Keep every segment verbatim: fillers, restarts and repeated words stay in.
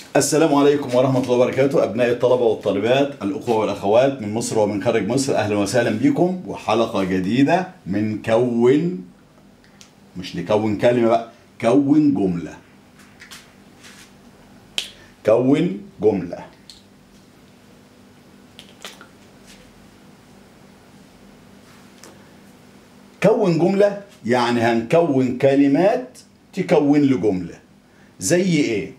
السلام عليكم ورحمة الله وبركاته أبناء الطلبة والطالبات الأخوة والأخوات من مصر ومن خارج مصر، أهلا وسهلا بكم وحلقة جديدة من كون، مش نكون كلمة بقى، كون جملة. كون جملة. كون جملة يعني هنكون كلمات تكون لجملة. زي ايه؟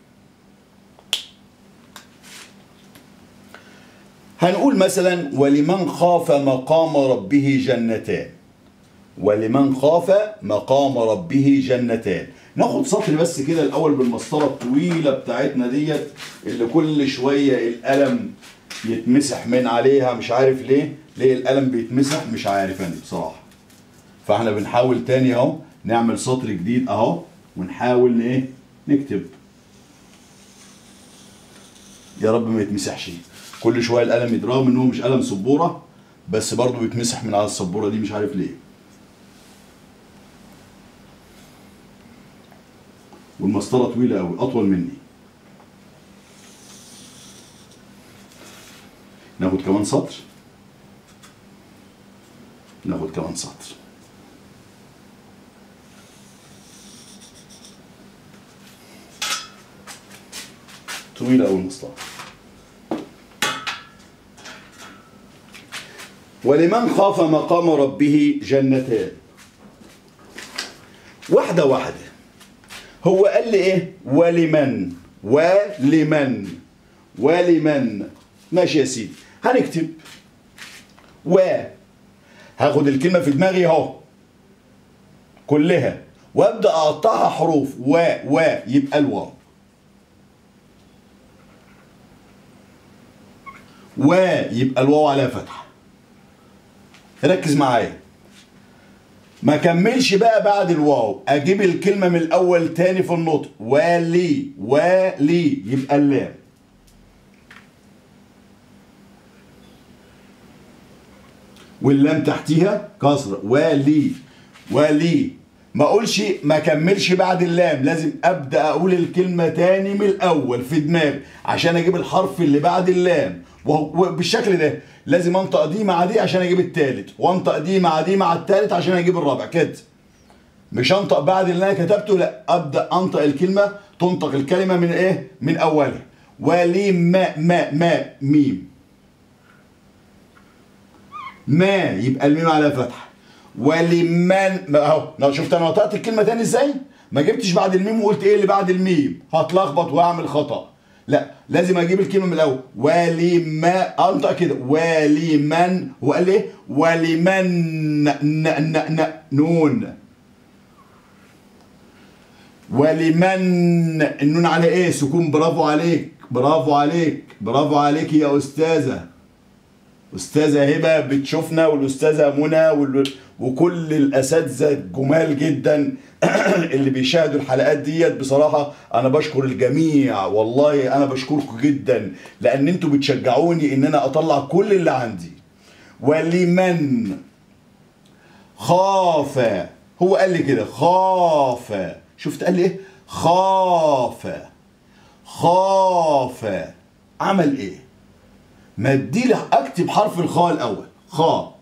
هنقول مثلا ولمن خاف مقام ربه جنتان. ولمن خاف مقام ربه جنتان. ناخد سطر بس كده الاول بالمسطره الطويله بتاعتنا ديت اللي كل شويه القلم يتمسح من عليها، مش عارف ليه ليه القلم بيتمسح، مش عارف انا بصراحه. فاحنا بنحاول تاني اهو نعمل سطر جديد اهو ونحاول ايه نكتب. يا رب ما يتمسحش. كل شويه القلم يترغم ان هو مش قلم سبوره بس برضه بيتمسح من على السبوره دي، مش عارف ليه. والمسطره طويله قوي اطول مني. ناخد كمان سطر. ناخد كمان سطر. طويله قوي المسطره. ولمن خاف مقام ربه جنتان. واحدة واحدة. هو قال لي ايه؟ ولمن ولمن ولمن. ماشي يا سيدي، هنكتب و. هاخد الكلمة في دماغي اهو كلها وابدأ اقطعها حروف و و يبقى الواو. و يبقى الواو عليها فتحة. ركز معايا، ما كملش بقى بعد الواو، اجيب الكلمه من الاول تاني في النطق. ولي ولي يبقى اللام. واللام تحتيها كسره. ولي ولي. ما اقولش ما كملش بعد اللام، لازم ابدا اقول الكلمه تاني من الاول في دماغي عشان اجيب الحرف اللي بعد اللام. وبالشكل ده لازم انطق دي مع دي عشان اجيب التالت، وانطق دي مع دي مع التالت عشان اجيب الرابع كده. مش انطق بعد اللي انا كتبته، لا، ابدا انطق الكلمه، تنطق الكلمه من ايه؟ من اولها. ولي ما ما ما ميم. ما يبقى الميم على فتحه. ولمن اهو. شفت انا نطقت الكلمه تاني ازاي؟ ما جبتش بعد الميم وقلت ايه اللي بعد الميم، هتلخبط واعمل خطأ. لا، لازم اجيب الكلمه من الاول. ولما انطق كده. ولمن. هو قال ايه؟ ولمن ن ن ن نون. ولمن النون على ايه؟ سكون. برافو عليك برافو عليك برافو عليك يا استاذه. استاذه هبه بتشوفنا، والاستاذه منى وال... وكل الاساتذه الجمال جدا اللي بيشاهدوا الحلقات ديت. بصراحه انا بشكر الجميع، والله انا بشكركم جدا لان انتوا بتشجعوني ان انا اطلع كل اللي عندي. ولمن خاف. هو قال لي كده خاف. شفت قال لي ايه؟ خاف خاف. عمل ايه؟ مدي اكتب حرف الخاء الاول. خاء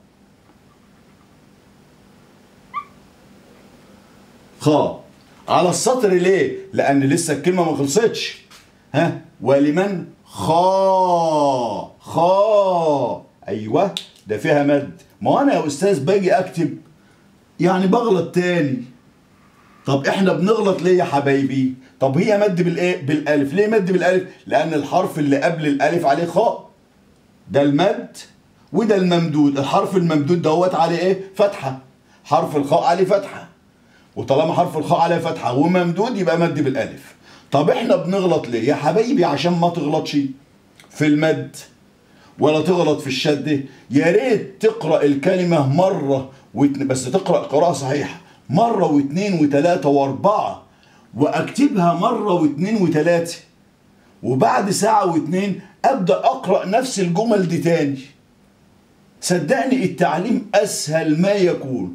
خاء على السطر. ليه؟ لان لسه الكلمه ما خلصتش. ها؟ ولمن خاء خاء. ايوه ده فيها مد. ما انا يا استاذ باجي اكتب يعني بغلط تاني. طب احنا بنغلط ليه يا حبايبي؟ طب هي مد بالايه؟ بالالف. ليه مد بالالف؟ لان الحرف اللي قبل الالف عليه خاء، ده المد وده الممدود. الحرف الممدود دوت عليه ايه؟ فتحه. حرف الخاء عليه فتحه، وطالما حرف الخاء عليه فتحه وممدود يبقى مد بالالف. طب احنا بنغلط ليه يا حبايبي؟ عشان ما تغلطش في المد ولا تغلط في الشد. يا ريت تقرا الكلمه مره واتن... بس تقرا قراءه صحيحه، مره واثنين وثلاثه واربعه، واكتبها مره واثنين وثلاثه، وبعد ساعه واثنين ابدا اقرا نفس الجمل دي تاني. صدقني التعليم اسهل ما يكون.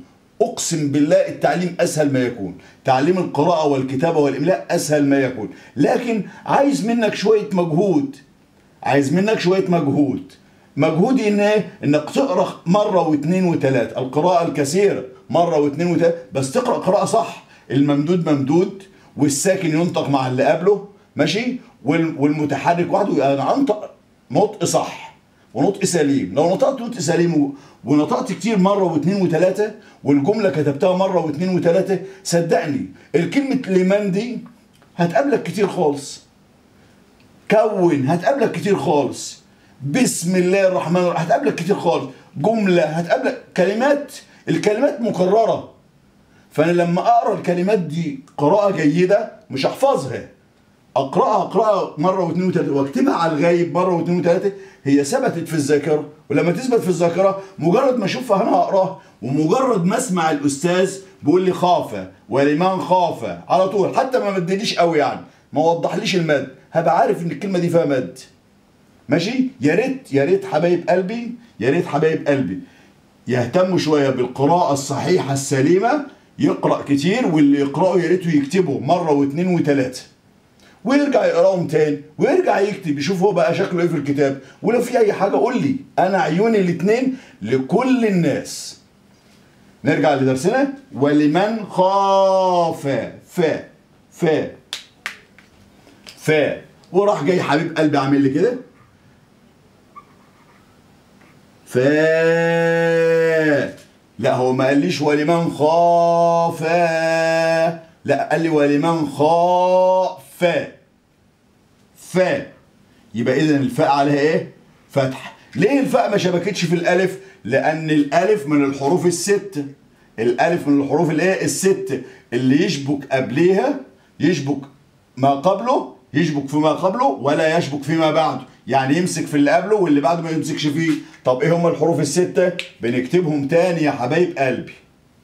اقسم بالله التعليم اسهل ما يكون، تعليم القراءه والكتابه والاملاء اسهل ما يكون، لكن عايز منك شويه مجهود، عايز منك شويه مجهود. مجهود ان ايه؟ انك تقرا مره واثنين وثلاثه، القراءه الكثيره مره واثنين وثلاثه، بس تقرا قراءه صح. الممدود ممدود، والساكن ينطق مع اللي قبله، ماشي، والمتحرك وحده، يعني انطق نطق صح ونطق سليم. لو نطقت نطق سليم ونطقت كتير مره واثنين وثلاثه، والجمله كتبتها مره واثنين وثلاثه، صدقني الكلمه لمن دي هتقابلك كتير خالص. كون هتقابلك كتير خالص. بسم الله الرحمن الرحيم هتقابلك كتير خالص. جمله هتقابلك، كلمات، الكلمات مكرره. فانا لما اقرا الكلمات دي قراءه جيده مش هحفظها، اقراها اقراها مره واثنين وثلاثه واكتبها على الغايب مره واثنين وثلاثه، هي ثبتت في الذاكره. ولما تثبت في الذاكره مجرد ما اشوفها انا هقراها، ومجرد ما اسمع الاستاذ بيقول لي خاف ولمن خاف على طول، حتى ما مدليش قوي يعني، ما وضحليش المد، هبقى عارف ان الكلمه دي فيها مد. ماشي؟ يا ريت يا ريت حبايب قلبي، يا ريت حبايب قلبي يهتموا شويه بالقراءه الصحيحه السليمه، يقرا كتير، واللي يقراه يا ريته يكتبه مره واثنين وثلاثه، ويرجع يقراهم تاني، ويرجع يكتب، يشوف هو بقى شكله ايه في الكتاب. ولو في اي حاجه قول لي، انا عيوني الاثنين لكل الناس. نرجع لدرسنا. ولمن خاف، فا فا فا، وراح جاي حبيب قلبي عامل لي كده فا. لا هو ما قاليش ولمن خاف، لا قال لي ولمن خاف فا. يبقى اذا الفاء عليها ايه؟ فتح. ليه الفاء ما شبكتش في الالف؟ لان الالف من الحروف الست، الالف من الحروف الايه؟ الست، اللي يشبك قبليها، يشبك ما قبله، يشبك فيما قبله ولا يشبك فيما بعده، يعني يمسك في اللي قبله واللي بعده ما يمسكش فيه. طب ايه هم الحروف الستة؟ بنكتبهم تاني يا حبايب قلبي.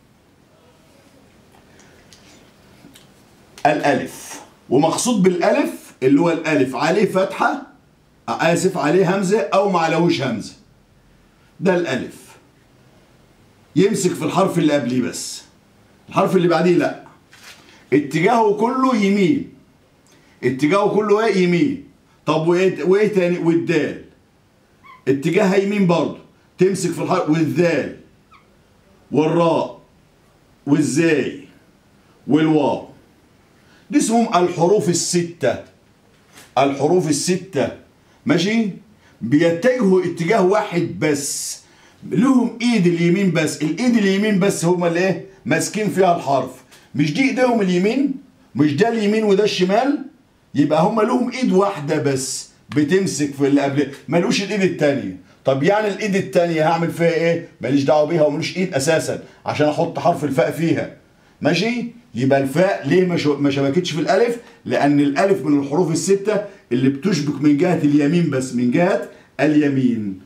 الالف، ومقصود بالالف اللي هو الالف عليه فتحة، اسف عليه همزة او ما عليهوش همزة، ده الالف. يمسك في الحرف اللي قبليه بس، الحرف اللي بعديه لا. اتجاهه كله يمين، اتجاهه كله ايه؟ يمين. طب وايه وايه تاني؟ والدال اتجاهها يمين برضه، تمسك في الحرف. والذال والراء والزاي والواو، دي اسمهم الحروف الستة، الحروف الستة. ماشي؟ بيتجهوا اتجاه واحد بس، لهم ايد اليمين بس، الايد اليمين بس هما اللي ايه؟ ماسكين فيها الحرف. مش دي ايديهم اليمين؟ مش ده اليمين وده الشمال؟ يبقى هما لهم ايد واحدة بس بتمسك في اللي قبل، ملوش الايد التانية. طب يعني الايد التانية هعمل فيها ايه؟ ماليش دعوة بيها وملوش ايد اساسا عشان احط حرف الفاء فيها. ماشي؟ يبقى الفاء ليه ما شبكتش في الالف؟ لان الالف من الحروف الستة اللي بتشبك من جهة اليمين بس، من جهة اليمين.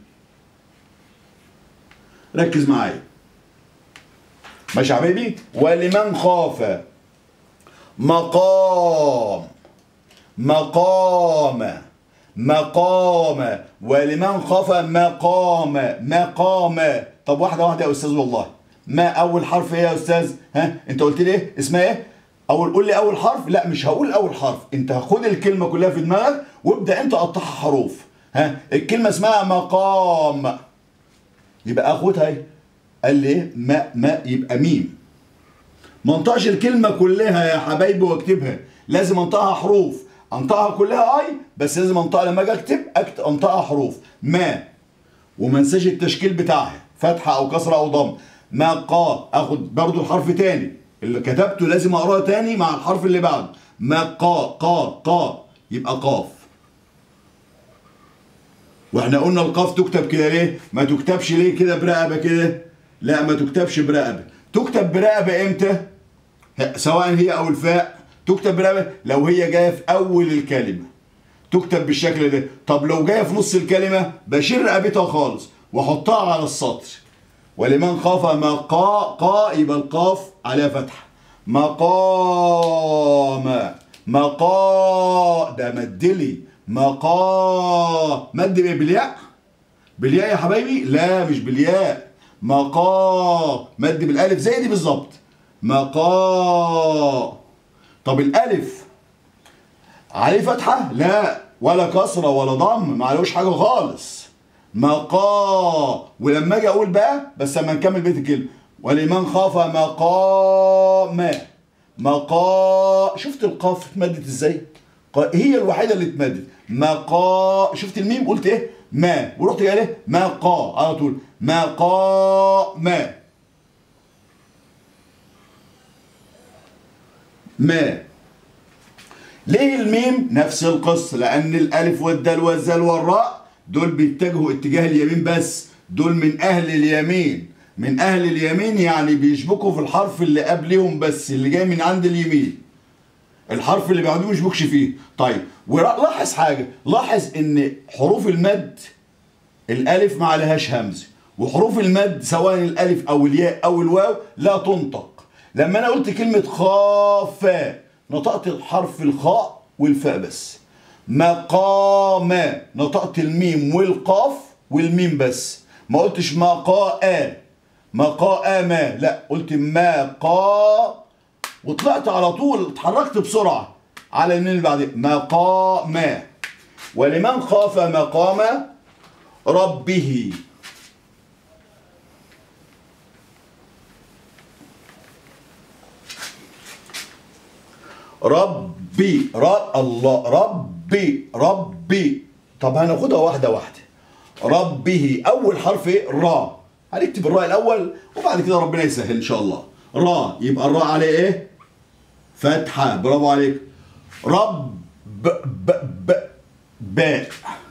ركز معايا. ماشي يا حبيبي؟ ولمن خاف مقام، مقام مقام، ولمن خاف مقام مقام. طب واحدة واحدة يا أستاذ والله. ما أول حرف إيه يا أستاذ؟ ها؟ أنت قلت لي إيه؟ اسمها إيه؟ أول قول لي أول حرف؟ لا مش هقول أول حرف، أنت خد الكلمة كلها في دماغك وابدأ أنت قطعها حروف. ها؟ الكلمة اسمها مقام، يبقى آخدها إيه؟ قال لي إيه؟ ما ما يبقى ميم. ما انطقش الكلمة كلها يا حبايبي واكتبها، لازم انطقها حروف، انطقها كلها اي بس لازم انطقها لما اجي اكتب اكتب انطقها حروف. ما، وما انساش التشكيل بتاعها، فتحة او كسرة او ضم. ما قا، اخد برضو الحرف تاني اللي كتبته لازم اقراه تاني مع الحرف اللي بعده. ما قا قا قا يبقى قاف. واحنا قلنا القاف تكتب كده ليه؟ ما تكتبش ليه كده برقبة كده؟ لا ما تكتبش برقبة، تكتب برقبة امتى؟ سواء هي او الفاء تكتب برقبة لو هي جايه في اول الكلمه تكتب بالشكل ده. طب لو جايه في نص الكلمه بشيل رقبتها خالص واحطها على السطر. ولمن خاف مقا قا يبقى القاف عليها فتحه. مقام مقا ده مدلي. مقا مد بالياء، بالياء يا حبايبي؟ لا مش بالياء، مقا مد بالالف زي دي بالظبط. مقا. طب الالف عليه فتحه؟ لا، ولا كسره ولا ضم، ما عليهوش حاجه خالص. مقا. ولما اجي اقول بقى بس لما نكمل بيت الكلمه، ولمن خاف مقام. مقا. شفت القاف اتمدت ازاي؟ هي الوحيده اللي اتمدت. مقا. شفت الميم قلت ايه؟ ما، ورحت قال ايه؟ مقا على طول. مقا ما ما. ليه الميم؟ نفس القصه، لان الالف والدال والزال والراء دول بيتجهوا اتجاه اليمين بس، دول من اهل اليمين. من اهل اليمين يعني بيشبكوا في الحرف اللي قبلهم بس، اللي جاي من عند اليمين. الحرف اللي بعده ما يشبكش فيه. طيب ولاحظ حاجه، لاحظ ان حروف المد الالف ما عليهاش همزه، وحروف المد سواء الالف او الياء او الواو لا تنطق. لما انا قلت كلمه خافا نطقت الحرف الخاء والفاء بس. مقام نطقت الميم والقاف والميم بس، ما قلتش مقاء مقاء ما، لا قلت مقا وطلعت على طول، اتحركت بسرعه على الميم اللي بعدين. مقام. ولمن خاف مقام ربه. ربي رب الله ربي ربي. طب هناخدها واحده واحده. ربه اول حرف ايه؟ را. هنكتب الراء الاول وبعد كده ربنا يسهل ان شاء الله. را، يبقى الراء عليه ايه؟ فتحه. برافو عليك. رب ب ب ب باء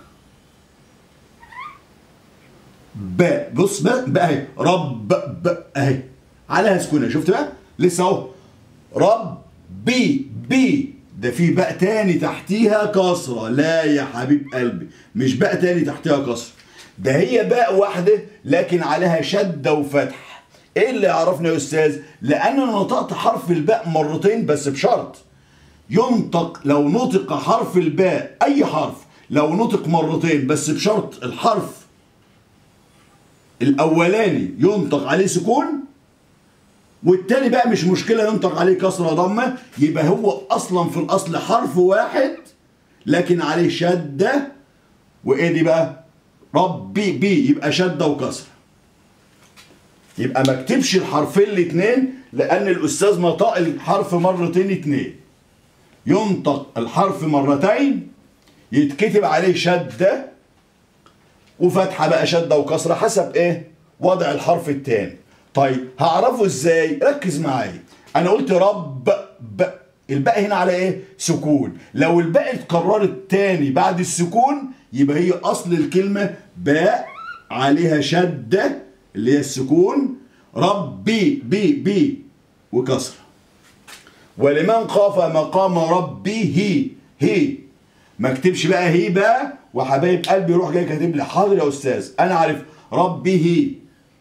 باء. بص بقى بقى اهي. رب ب اهي عليها سكونه. شفت بقى؟ لسه اهو. رب بي بي ده في باء تاني تحتيها كسره. لا يا حبيب قلبي، مش باء تاني تحتيها كسره، ده هي باء واحده لكن عليها شده وفتح. ايه اللي عرفنا يا استاذ؟ لان انا نطقت حرف الباء مرتين بس بشرط ينطق. لو نطق حرف الباء اي حرف لو نطق مرتين بس بشرط الحرف الاولاني ينطق عليه سكون والتاني بقى مش مشكله ينطق عليه كسره ضمه، يبقى هو اصلا في الاصل حرف واحد لكن عليه شده. وايه دي بقى؟ ربي بي يبقى شده وكسره. يبقى ما اكتبش الحرفين الاثنين لان الاستاذ نطق الحرف مرتين اتنين. ينطق الحرف مرتين يتكتب عليه شده وفتحه بقى، شده وكسره حسب ايه؟ وضع الحرف الثاني. طيب هعرفه ازاي؟ ركز معايا. انا قلت رب ب، الباء هنا على ايه؟ سكون. لو الباء اتكررت تاني بعد السكون يبقى هي اصل الكلمه باء عليها شده اللي هي السكون. ربي بي بي وكسره. ولمن خاف مقام ربه هي. ما اكتبش بقى هي بقى وحبايب قلبي يروح جاي كاتب لي حاضر يا استاذ انا عارف ربه.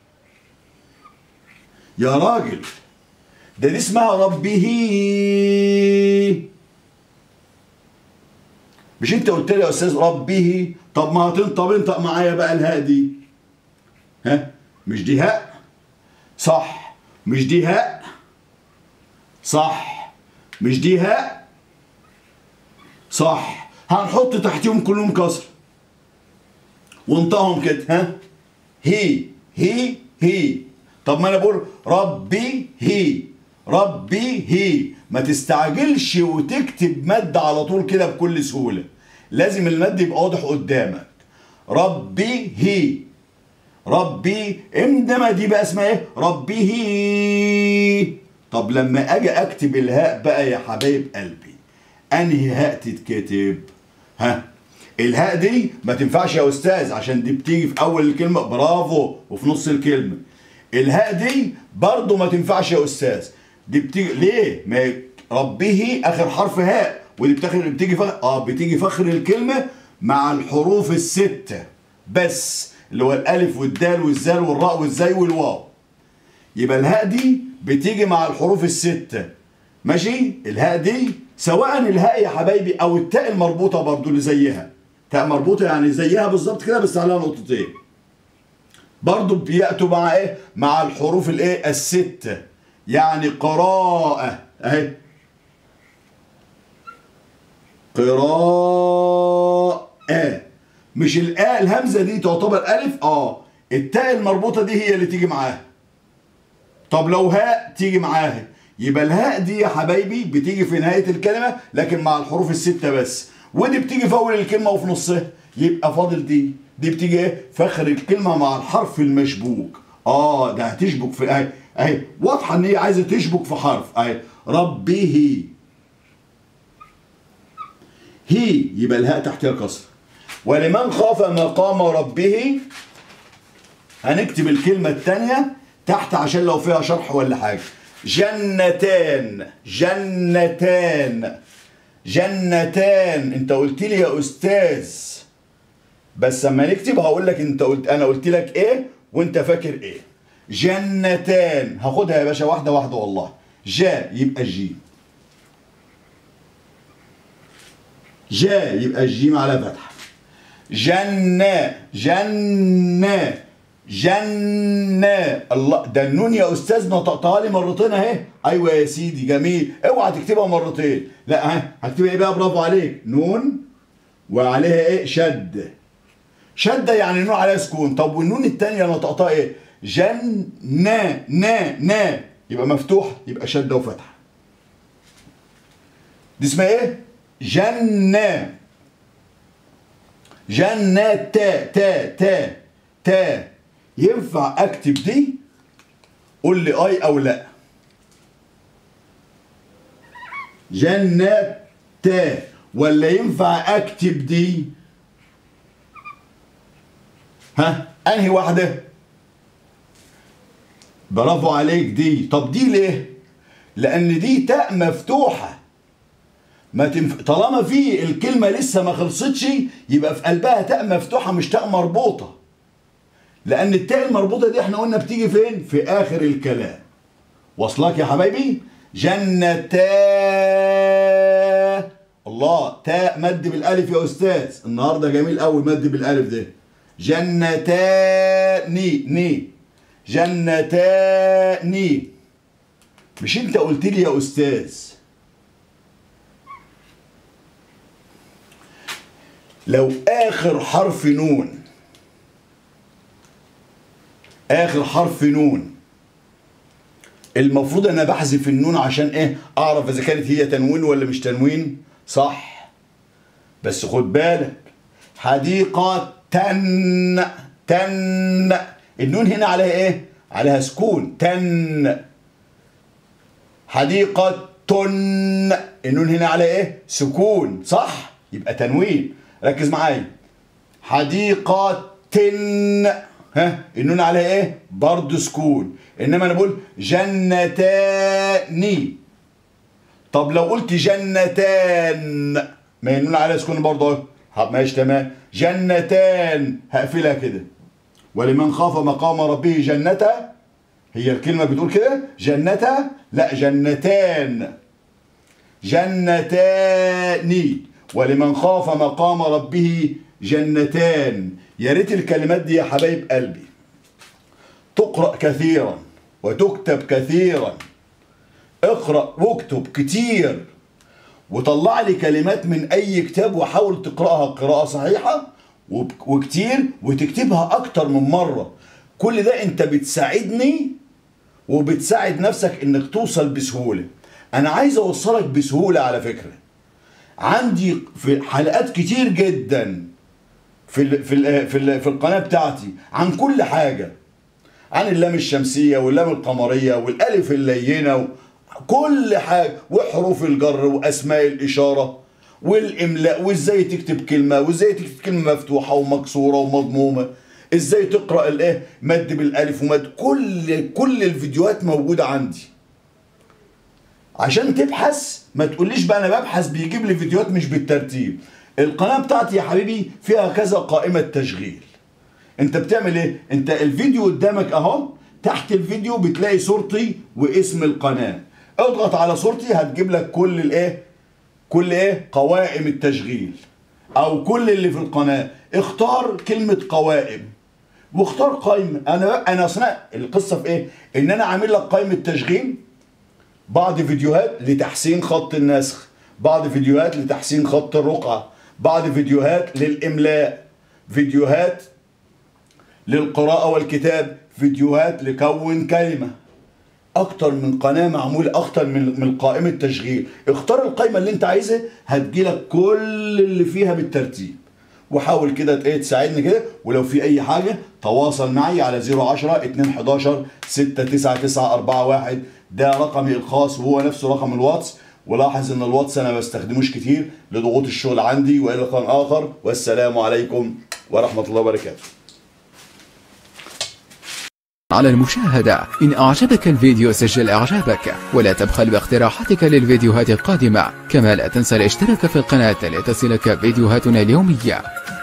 يا راجل ده دي اسمها ربه. مش انت قلت لي يا استاذ ربه؟ طب ما هتنطق انطق معايا بقى الهاء دي. ها مش دي هاء؟ صح. مش دي هاء؟ صح. مش دي هاء؟ صح. هنحط تحتيهم كلهم كسر وانطقهم كده. ها هي هي هي. طب ما انا بقول ربي هي ربي هي. ما تستعجلش وتكتب مد على طول كده بكل سهوله، لازم المد يبقى واضح قدامك. ربي هي ربي. انما دي بقى اسمها ايه؟ ربي هي. طب لما اجي اكتب الهاء بقى يا حبايب قلبي انهي هاء تتكتب؟ ها الهاء دي ما تنفعش يا استاذ عشان دي بتيجي في اول الكلمه. برافو. وفي نص الكلمه. الهاء دي برضه ما تنفعش يا استاذ، دي بتيجي ليه؟ ما ربه اخر حرف هاء ودي بتاخر بتيجي فخر اه بتيجي فخر الكلمه مع الحروف السته بس اللي هو الالف والدال والزال والراء والزاي والواو. يبقى الهاء دي بتيجي مع الحروف السته. ماشي؟ الهاء دي سواء الهاء يا حبايبي او التاء المربوطه برضه اللي زيها. تاء مربوطه يعني زيها بالظبط كده بس عليها نقطتين. برضو بيأتوا مع ايه؟ مع الحروف الايه؟ الستة. يعني قراءة اهي، قراءة. مش الآ الهمزة دي تعتبر ألف؟ اه. التاء المربوطة دي هي اللي تيجي معاها. طب لو هاء تيجي معاها، يبقى الهاء دي يا حبايبي بتيجي في نهاية الكلمة لكن مع الحروف الستة بس، ودي بتيجي في أول الكلمة وفي نصها. يبقى فاضل دي، دي بتيجي ايه؟ في آخر الكلمة مع الحرف المشبوك. اه ده هتشبك في اهي اهي، واضحة إن هي عايزة تشبك في حرف اهي. ربه، هي يبقى الهاء تحتها كسر. ولمن خاف مقام ربه هنكتب الكلمة الثانية تحت عشان لو فيها شرح ولا حاجة. جنتان، جنتان، جنتان. انت قلت لي يا استاذ، بس اما نكتب هقول لك انت قلت، انا قلت لك ايه وانت فاكر ايه. جنتان، هاخدها يا باشا واحدة واحدة والله. جا يبقى جي، جا يبقى الجيم على فتحة. جنة، جنة، جنة. الله، ده النون يا استاذ نطقتها لي مرتين اهي. ايوه يا سيدي جميل، اوعى تكتبها مرتين، لا ها هكتبها ايه بقى؟ برافو عليك، نون وعليها ايه؟ شد. شدة يعني نون عليها سكون. طب والنون الثانية نطقتها ايه؟ جن نا نا نا، يبقى مفتوح، يبقى شدة وفتحة. دي اسمها ايه؟ جنة. جنة تا تا تا تا. ينفع اكتب دي؟ قول لي اي او لا. جنة تا، ولا ينفع اكتب دي؟ ها انهي واحدة؟ برافو عليك دي. طب دي ليه؟ لان دي تاء مفتوحة، ما تنف... طالما في الكلمة لسه ما خلصتش يبقى في قلبها تاء مفتوحة مش تاء مربوطة، لأن التاء المربوطة دي احنا قلنا بتيجي فين؟ في آخر الكلام. واصلك يا حبايبي؟ جنتا. الله، تاء مد بالألف يا أستاذ، النهارده جميل قوي مد بالألف ده. جنتاني، ني، جنتاني. مش أنت قلت لي يا أستاذ لو آخر حرف نون، آخر حرف نون المفروض أنا بحذف النون عشان إيه؟ أعرف إذا كانت هي تنوين ولا مش تنوين، صح؟ بس خد بالك، حديقة تن، تن، النون هنا عليها إيه؟ عليها سكون، تن. حديقة تن، النون هنا عليها إيه؟ سكون، صح؟ يبقى تنوين. ركز معايا. حديقة تن، ها النون عليها ايه؟ برضه سكون. انما انا بقول جنتاني. طب لو قلت جنتان، ما هي النون عليها سكون برضه اهو. ماشي تمام. جنتان هقفلها كده. ولمن خاف مقام ربه جنتا، هي الكلمة بتقول كده جنتا؟ لا، جنتان. جنتاني. ولمن خاف مقام ربه جنتان. يا ريت الكلمات دي يا حبايب قلبي تقرأ كثيرا وتكتب كثيرا. اقرأ واكتب كتير وطلع لي كلمات من أي كتاب وحاول تقرأها قراءة صحيحة وكتير وتكتبها أكتر من مرة. كل ده أنت بتساعدني وبتساعد نفسك إنك توصل بسهولة. أنا عايز أوصلك بسهولة على فكرة. عندي في حلقات كتير جدا في ال في ال في, ال في القناة بتاعتي عن كل حاجة، عن اللام الشمسية واللام القمرية والألف اللينة وكل حاجة، وحروف الجر وأسماء الإشارة والإملاء، وإزاي تكتب كلمة، وإزاي تكتب كلمة مفتوحة ومكسورة ومضمومة، إزاي تقرأ الإيه مد بالألف ومد. كل كل الفيديوهات موجودة عندي عشان تبحث. ما تقوليش بقى أنا ببحث بيجيب لي فيديوهات مش بالترتيب. القناة بتاعتي يا حبيبي فيها كذا قائمة تشغيل. انت بتعمل ايه؟ انت الفيديو قدامك اهو، تحت الفيديو بتلاقي صورتي واسم القناة. اضغط على صورتي هتجيب لك كل الايه؟ كل ايه؟ قوائم التشغيل او كل اللي في القناة. اختار كلمة قوائم واختار قائمه. انا انا اصلا القصه في ايه؟ ان انا عامل لك قائمه تشغيل، بعض فيديوهات لتحسين خط النسخ، بعض فيديوهات لتحسين خط الرقعه، بعض فيديوهات للاملاء، فيديوهات للقراءه والكتاب، فيديوهات لكون كلمه. اكتر من قناه معمول، اكتر من من قائمه تشغيل. اختار القائمه اللي انت عايزها، هتجيلك كل اللي فيها بالترتيب. وحاول كده ايه تساعدني كده، ولو في اي حاجه تواصل معي على صفر عشرة اتنين حداشر ستة تسعة تسعة أربعة واحد، ده رقمي الخاص وهو نفسه رقم الواتس. ولاحظ ان الواتس انا ما بستخدموش كتير لضغوط الشغل عندي. والى لقاء اخر، والسلام عليكم ورحمه الله وبركاته. على المشاهدة. إن أعجبك الفيديو سجل إعجابك، ولا تبخل باقتراحاتك للفيديوهات القادمة. كما لا تنسى الاشتراك في القناة لتصلك فيديوهاتنا اليومية.